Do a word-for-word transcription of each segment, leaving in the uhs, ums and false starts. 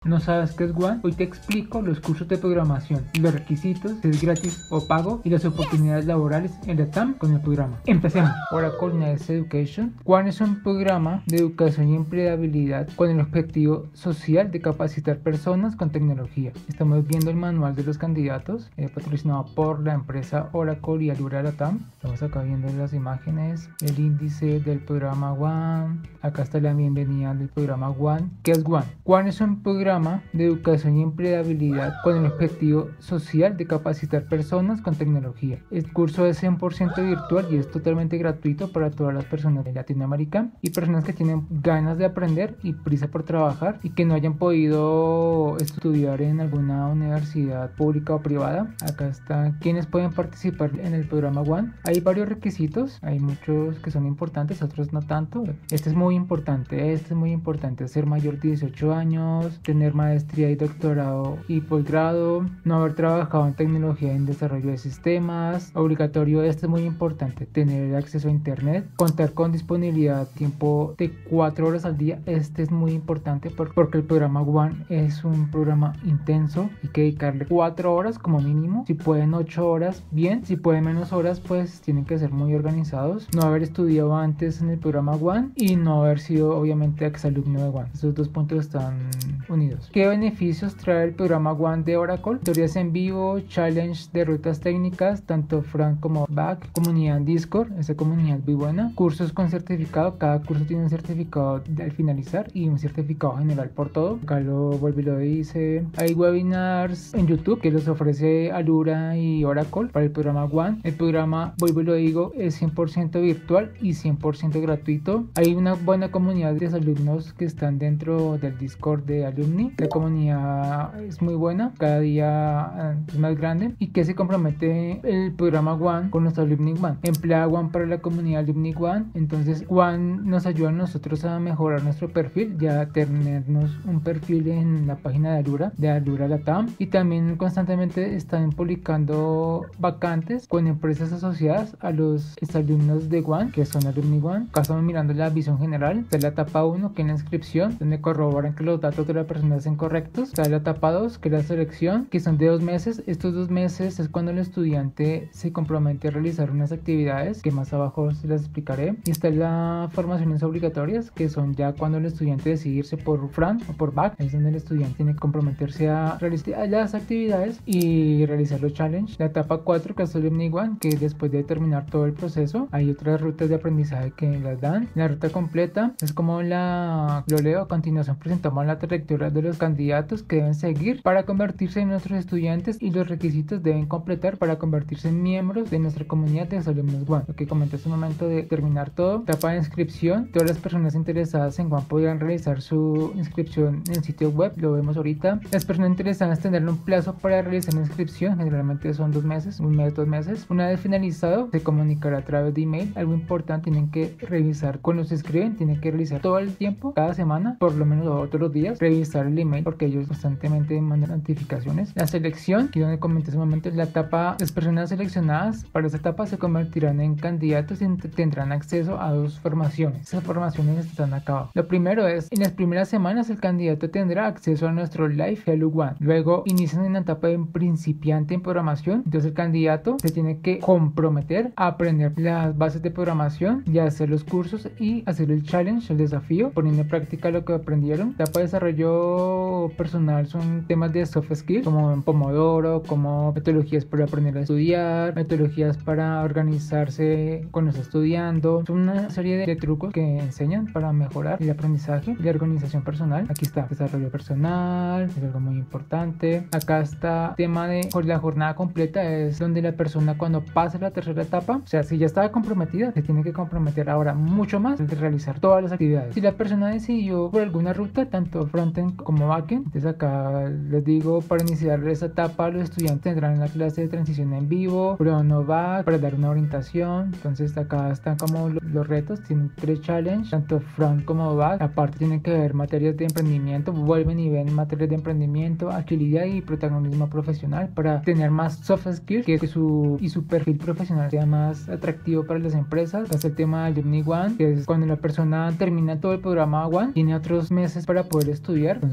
¿No sabes qué es One? Hoy te explico los cursos de programación, los requisitos, si es gratis o pago y las oportunidades laborales en la T A M con el programa. Empecemos. Oracle Next Education. One es un programa de educación y empleabilidad con el objetivo social de capacitar personas con tecnología. Estamos viendo el manual de los candidatos, eh, patrocinado por la empresa Oracle y Alura de la T A M. Estamos acá viendo las imágenes, el índice del programa One. Acá está la bienvenida del programa One. ¿Qué es One? One es un programa de educación y empleabilidad con el objetivo social de capacitar personas con tecnología. El curso es cien por ciento virtual y es totalmente gratuito para todas las personas de Latinoamérica y personas que tienen ganas de aprender y prisa por trabajar y que no hayan podido estudiar en alguna universidad pública o privada. Acá está quienes pueden participar en el programa One. Hay varios requisitos, hay muchos que son importantes, otros no tanto. Este es muy importante, este es muy importante, ser mayor de dieciocho años, tener maestría y doctorado y posgrado, no haber trabajado en tecnología en desarrollo de sistemas, obligatorio, este es muy importante, tener acceso a internet, contar con disponibilidad tiempo de cuatro horas al día, este es muy importante porque el programa One es un programa intenso, hay que dedicarle cuatro horas como mínimo, si pueden ocho horas bien, si pueden menos horas pues tienen que ser muy organizados, no haber estudiado antes en el programa One y no haber sido obviamente exalumno de One, esos dos puntos están unidos. ¿Qué beneficios trae el programa One de Oracle? Teorías en vivo, challenge de rutas técnicas, tanto front como back, comunidad en Discord, esa comunidad es muy buena, cursos con certificado, cada curso tiene un certificado al finalizar y un certificado general por todo, acá lo vuelve y lo dice. Hay webinars en YouTube que los ofrece Alura y Oracle para el programa One. El programa, vuelvo y lo digo, es cien por ciento virtual y cien por ciento gratuito. Hay una buena comunidad de alumnos que están dentro del Discord de Alumni. La comunidad es muy buena, cada día es más grande. ¿Y que se compromete el programa One con nuestro Alumni One? Emplea One para la comunidad Alumni One. Entonces One nos ayuda a nosotros a mejorar nuestro perfil, ya tenernos un perfil en la página de Alura, de Alura Latam, y también constantemente están publicando vacantes con empresas asociadas a los alumnos de One, que son Alumni One. Acá estamos mirando la visión general, está la etapa uno, que es la inscripción, donde corroboran que los datos de la persona sean correctos. Está la etapa dos, que es la selección, que son de dos meses. Estos dos meses es cuando el estudiante se compromete a realizar unas actividades, que más abajo se las explicaré. Y está las formaciones obligatorias, que son ya cuando el estudiante decide irse por front o por back, es donde el estudiante tiene que comprometerse a realizar las actividades y realizar los challenges. La etapa cuatro, que es el Alumni One, que después de terminar todo el proceso hay otras rutas de aprendizaje que las dan. La ruta completa es como la, lo leo a continuación, presentamos la trayectoria de los candidatos que deben seguir para convertirse en nuestros estudiantes y los requisitos deben completar para convertirse en miembros de nuestra comunidad de alumnos One. Lo que comenté es un momento de terminar todo. Etapa de inscripción, todas las personas interesadas en One podrán realizar su inscripción en el sitio web, lo vemos ahorita. Las personas interesadas tendrán un plazo para realizar la inscripción, generalmente son dos meses, un mes, dos meses. Una vez finalizado, se comunicará a través de email. Algo importante, tienen que revisar cuando se inscriben, tienen que realizar todo el tiempo, cada semana, por lo menos todos los días, revisar el email porque ellos constantemente mandan notificaciones. La selección, que donde comenté hace un momento, la etapa, las personas seleccionadas para esa etapa se convertirán en candidatos y tendrán acceso a dos formaciones. Esas formaciones están acá abajo. Lo primero es, en las primeras semanas el candidato tendrá acceso a nuestro Live Hello One. Luego inician en la etapa de principiante en programación, entonces el candidato se tiene que comprometer a aprender las bases de programación y hacer los cursos y hacer el challenge, el desafío, poniendo en práctica lo que aprendieron. La etapa de desarrollo personal son temas de soft skills como Pomodoro, como metodologías para aprender a estudiar, metodologías para organizarse cuando está estudiando. Son una serie de, de trucos que enseñan para mejorar el aprendizaje y la organización personal. Aquí está desarrollo personal, es algo muy importante. Acá está tema de la jornada completa, es donde la persona cuando pasa la tercera etapa, o sea, si ya estaba comprometida, se tiene que comprometer ahora mucho más de realizar todas las actividades. Si la persona decidió por alguna ruta, tanto frontend como backend, entonces acá les digo, para iniciar esa etapa los estudiantes tendrán la clase de transición en vivo, Prono Back, para dar una orientación. Entonces acá están como los retos, tienen tres challenges, tanto front como back. Aparte tienen que ver materias de emprendimiento, vuelven y ven materias de emprendimiento, agilidad y protagonismo profesional para tener más soft skills, que su, y su perfil profesional sea más atractivo para las empresas. Es el tema del Alumni One, que es cuando la persona termina todo el programa One, tiene otros meses para poder estudiar. Entonces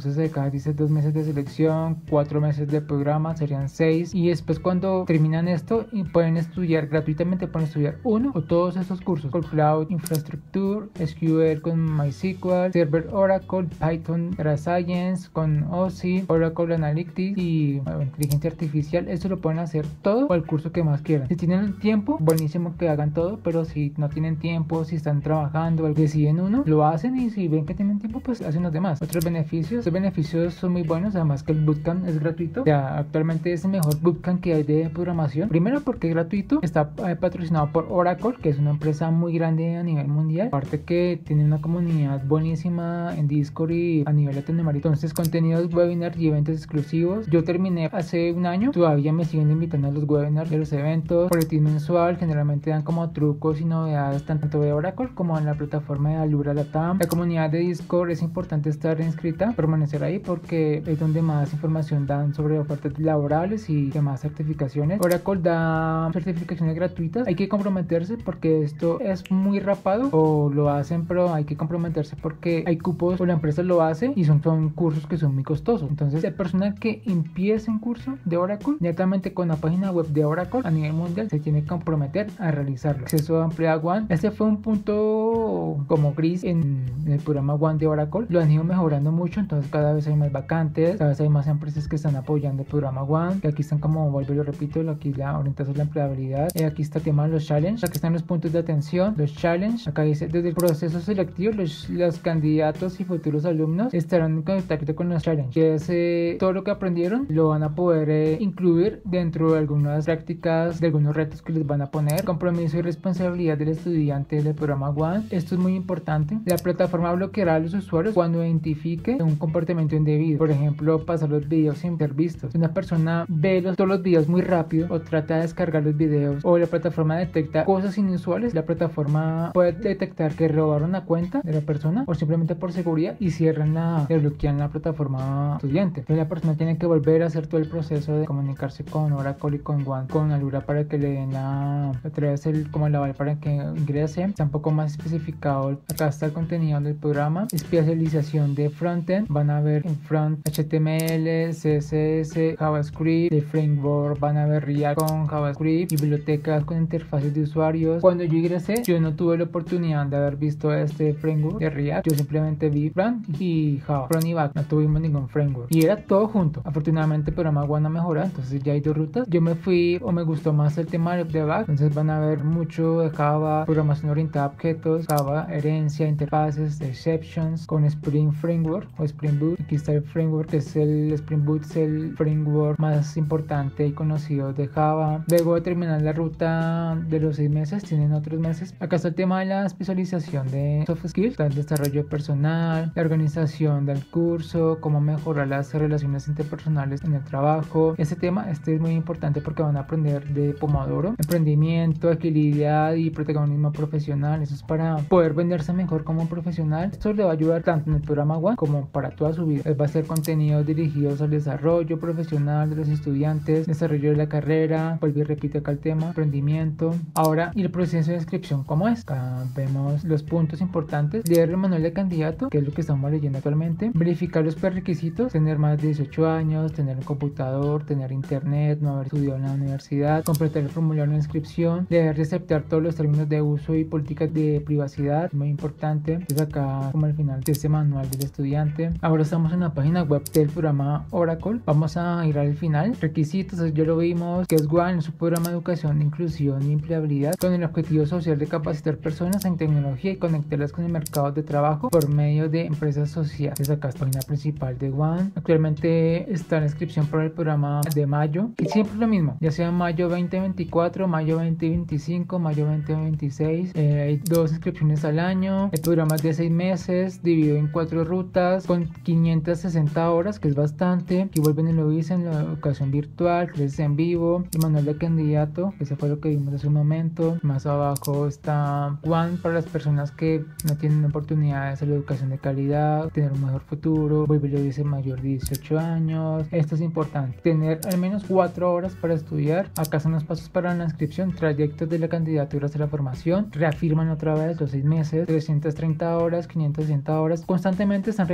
Entonces acá dice dos meses de selección, cuatro meses de programa, serían seis. Y después cuando terminan esto pueden estudiar gratuitamente, pueden estudiar uno o todos estos cursos: con Cloud Infrastructure, S Q L con MySQL, Server Oracle, Python, Data Science con O S I, Oracle Analytics y bueno, inteligencia artificial. Eso lo pueden hacer todo o el curso que más quieran. Si tienen tiempo, buenísimo que hagan todo, pero si no tienen tiempo, si están trabajando, deciden uno, lo hacen, y si ven que tienen tiempo, pues hacen los demás. Otros beneficios, los beneficios son muy buenos, además que el bootcamp es gratuito. O sea, actualmente es el mejor bootcamp que hay de programación. Primero porque es gratuito, está eh, patrocinado por Oracle, que es una empresa muy grande a nivel mundial. Aparte que tiene una comunidad buenísima en Discord y a nivel latinoamericano. Entonces, contenidos, webinars y eventos exclusivos. Yo terminé hace un año, todavía me siguen invitando a los webinars de los eventos. Boletín mensual, generalmente dan como trucos y novedades tanto de Oracle como en la plataforma de Alura Latam. La comunidad de Discord es importante estar inscrita, permanecer ahí, porque es donde más información dan sobre ofertas laborales y demás certificaciones. Oracle da certificaciones gratuitas, hay que comprometerse porque esto es muy rapado, o lo hacen, pero hay que comprometerse porque hay cupos o la empresa lo hace y son, son cursos que son muy costosos. Entonces, la persona que empiece un curso de Oracle netamente con la página web de Oracle a nivel mundial se tiene que comprometer a realizarlo. Acceso amplio a One, este fue un punto como gris en el programa One de Oracle. Lo han ido mejorando mucho, entonces cada vez hay más vacantes, cada vez hay más empresas que están apoyando el programa One, que aquí están, como vuelvo y lo repito, aquí la orientación a la empleabilidad, eh, aquí está el tema de los challenges, aquí están los puntos de atención, los challenges. Acá dice: desde el proceso selectivo los, los candidatos y futuros alumnos estarán en contacto con los challenges, que es eh, todo lo que aprendieron lo van a poder eh, incluir dentro de algunas prácticas, de algunos retos que les van a poner. Compromiso y responsabilidad del estudiante del programa One, esto es muy importante. La plataforma bloqueará a los usuarios cuando identifique un comportamiento indebido, por ejemplo, pasar los videos sin ser vistos. Si una persona ve los, todos los videos muy rápido o trata de descargar los videos, o la plataforma detecta cosas inusuales, la plataforma puede detectar que robaron la cuenta de la persona, o simplemente por seguridad y cierran la, le bloquean la plataforma estudiante. Entonces la persona tiene que volver a hacer todo el proceso de comunicarse con Oracle y con One, con Alura, para que le den la otra vez el como el aval para que ingrese. Está un poco más especificado. Acá está el contenido del programa. Especialización de frontend, van a ver en front H T M L, C S S, JavaScript. De framework van a ver React con JavaScript, bibliotecas con interfaces de usuarios. Cuando yo ingresé, yo no tuve la oportunidad de haber visto este framework de React, yo simplemente vi front y Java, front y back, no tuvimos ningún framework y era todo junto. Afortunadamente el programa One ha mejorado, entonces ya hay dos rutas. Yo me fui, o me gustó más el tema de back, entonces van a ver mucho de Java, programación orientada a objetos, Java, herencia, interfaces, exceptions, con Spring Framework o Spring Boot. Aquí está el framework, que es el Spring Boot, es el framework más importante y conocido de Java. Luego de terminar la ruta de los seis meses, tienen otros meses. Acá está el tema de la especialización de soft skills, está el desarrollo personal, la organización del curso, cómo mejorar las relaciones interpersonales en el trabajo. Este tema este es muy importante porque van a aprender de Pomodoro, emprendimiento, agilidad y protagonismo profesional. Eso es para poder venderse mejor como profesional. Esto le va a ayudar tanto en el programa One como para toda su vida. Va a ser contenidos dirigidos al desarrollo profesional de los estudiantes, desarrollo de la carrera, vuelvo y repito acá el tema, emprendimiento. Ahora, y el proceso de inscripción, ¿cómo es? Acá vemos los puntos importantes: leer el manual de candidato, que es lo que estamos leyendo actualmente, verificar los prerequisitos, tener más de dieciocho años, tener un computador, tener internet, no haber estudiado en la universidad, completar el formulario de inscripción, leer y aceptar todos los términos de uso y políticas de privacidad, muy importante. Entonces acá como al final de este manual del estudiante. Ahora estamos en la página web del programa Oracle, vamos a ir al final. Requisitos, ya lo vimos, que es One, es un programa de educación, inclusión y empleabilidad con el objetivo social de capacitar personas en tecnología y conectarlas con el mercado de trabajo por medio de empresas sociales. Entonces acá es la página principal de One. Actualmente está la inscripción para el programa de mayo y siempre lo mismo, ya sea mayo veinte veinticuatro, mayo veinte veinticinco, mayo veinte veintiséis. Eh, hay dos inscripciones al año. El programa es de seis meses, dividido en cuatro rutas con quinientas sesenta horas, que es bastante. Aquí vuelven y lo dicen: la educación virtual, clases en vivo, el manual de candidato, que ese fue lo que vimos hace un momento. Más abajo está One para las personas que no tienen oportunidades a la educación de calidad, tener un mejor futuro. Vuelve y lo dice: mayor de dieciocho años. Esto es importante, tener al menos cuatro horas para estudiar. Acá son los pasos para la inscripción: trayectos de la candidatura hasta la formación, reafirman otra vez los seis meses, trescientas treinta horas, quinientas sesenta horas. Constantemente están repitiendo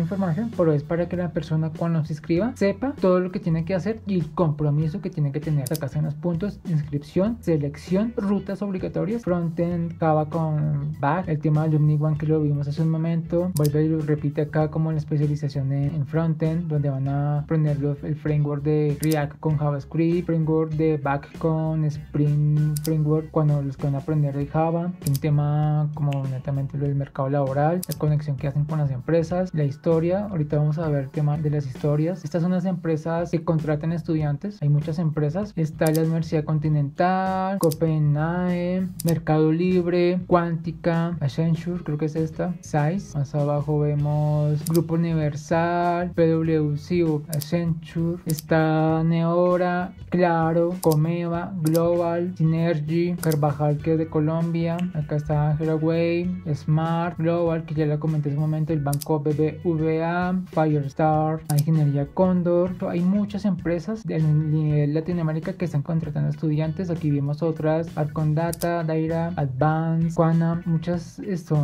información, pero es para que la persona cuando se inscriba sepa todo lo que tiene que hacer y el compromiso que tiene que tener. Acá están los puntos: inscripción, selección, rutas obligatorias, frontend, Java con back, el tema de Alumni One que lo vimos hace un momento, vuelve y lo repite acá como la especialización en, en frontend, donde van a aprender el framework de React con JavaScript, framework de back con Spring Framework cuando los que van a aprender de Java, un tema como netamente lo del mercado laboral, la conexión que hacen con las empresas, la historia. Ahorita vamos a ver el tema de las historias. Estas son las empresas que contratan estudiantes. Hay muchas empresas. Está la Universidad Continental, Copenhague, Mercado Libre, Quantica, Accenture, creo que es esta, Zeiss. Más abajo vemos Grupo Universal, P W C, Accenture, está Neora, Claro, Comeva, Global, Synergy, Carvajal, que es de Colombia. Acá está Haraway, Smart, Global, que ya la comenté en su momento, el Banco B B V A, Firestar, la Ingeniería Cóndor. Hay muchas empresas del nivel Latinoamérica que están contratando estudiantes. Aquí vimos otras: Arcon Data, Daira, Advance, Quanam. Muchas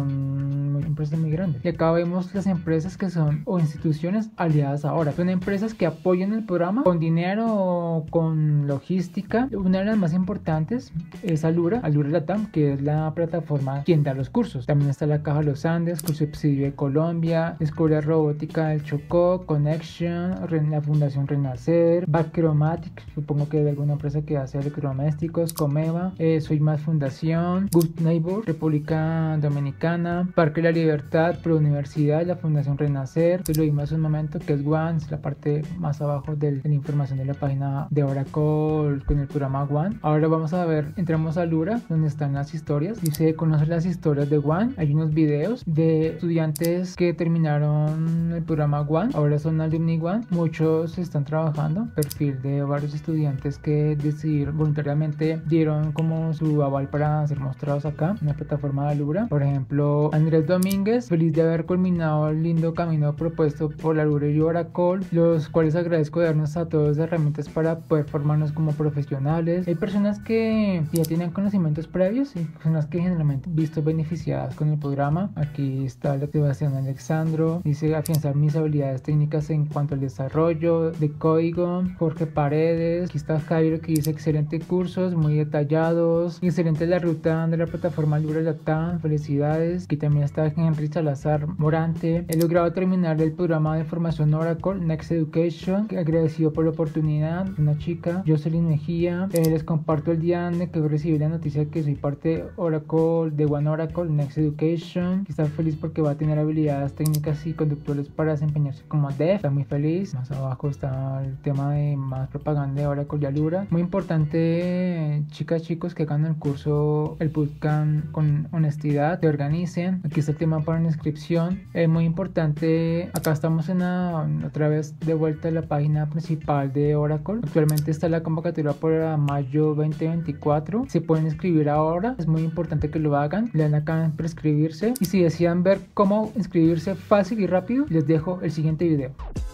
son muy, empresas muy grandes. Y acá vemos las empresas que son o instituciones aliadas ahora. Son empresas que apoyan el programa con dinero o con logística. Una de las más importantes es Alura, Alura Latam, que es la plataforma quien da los cursos. También está la Caja Los Andes, Curso Subsidio de Colombia, Escuela Robótica del Chocó, Connection, la Fundación Renacer, Backromatic, supongo que es de alguna empresa que hace electrodomésticos, Comeva, eh, Soy Más Fundación, Good Neighbor, República Dominicana, Parque La Libertad, Pro Universidad, la Fundación Renacer. Esto lo vimos hace un momento, que es One, es la parte más abajo de, de la información de la página de Oracle con el programa One. Ahora vamos a ver, entramos a Lura, donde están las historias. Dice conocer las historias de One. Hay unos videos de estudiantes que terminaron el programa One, ahora son Alumni One. Muchos están trabajando, perfil de varios estudiantes que decidieron voluntariamente, dieron como su aval para ser mostrados acá en la plataforma de Alura. Por ejemplo, Andrés Domínguez, feliz de haber culminado el lindo camino propuesto por Alura y Oracle, los cuales agradezco de darnos a todos herramientas para poder formarnos como profesionales. Hay personas que ya tienen conocimientos previos y personas que generalmente visto beneficiadas con el programa. Aquí está la Sebastián Alexandro, dice afianzar mis habilidades técnicas en cuanto al desarrollo de código. Jorge Paredes, aquí está Jairo, que dice excelente cursos, muy detallados, excelente la ruta de la plataforma Alura Latam, felicidades. Aquí también está Henry Salazar Morante, he logrado terminar el programa de formación Oracle Next Education, agradecido por la oportunidad. Una chica, Jocelyn Mejía, eh, les comparto el día de que recibí la noticia que soy parte de Oracle, de One Oracle Next Education, que está feliz porque va a tener habilidades técnicas y conductuales para desempeñarse como dev. Está muy feliz. Más abajo está el tema de más propaganda de Oracle y Alura. Muy importante, chicas, chicos, que hagan el curso, el bootcamp con honestidad, se organicen. Aquí está el tema para la inscripción. Es muy importante. Acá estamos en la, otra vez de vuelta a la página principal de Oracle. Actualmente está la convocatoria para mayo veinte veinticuatro. Se pueden inscribir ahora. Es muy importante que lo hagan. Le dan acá en prescribirse. Y si desean ver cómo inscribirse fácil y rápido, les dejo el siguiente video.